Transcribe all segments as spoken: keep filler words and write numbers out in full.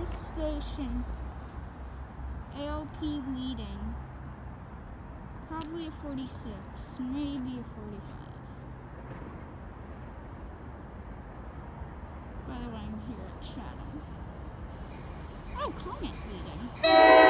Chatham Station. A L P leading. Probably a forty-six, maybe a forty-five. By the way, I'm here at Chatham. Oh, comet leading.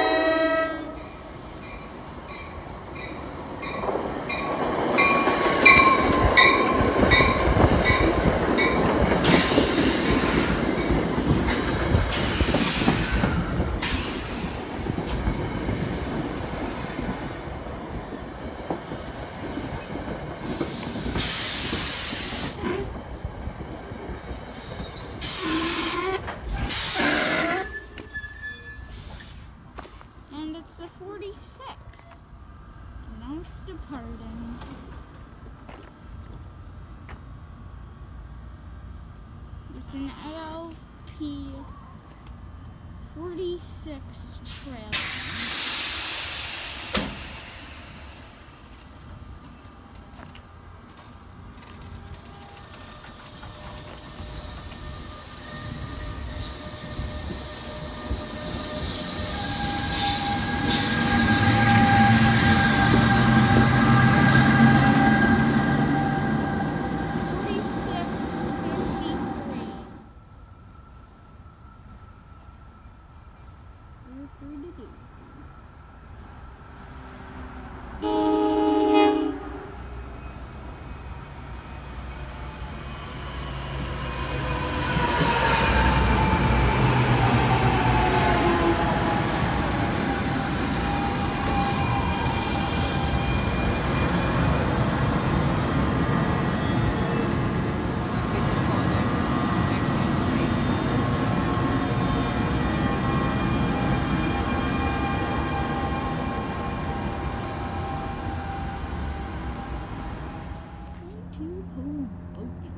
And it's a forty-six. And now it's departing. With an A L P forty-six trail. To Hoboken.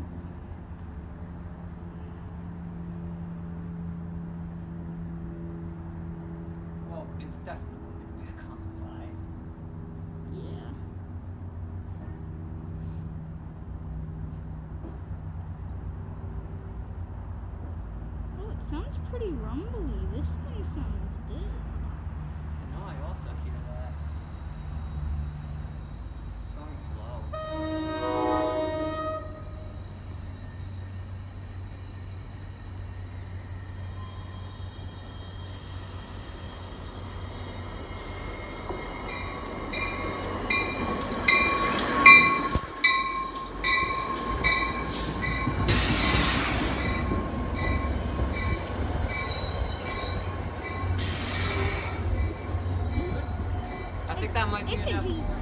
Well, it's definitely going to be a comet. Yeah. Oh, it sounds pretty rumbly. This thing sounds good. I know, I also hear that. It's going slow. I think that might be It's a enough. Jeep.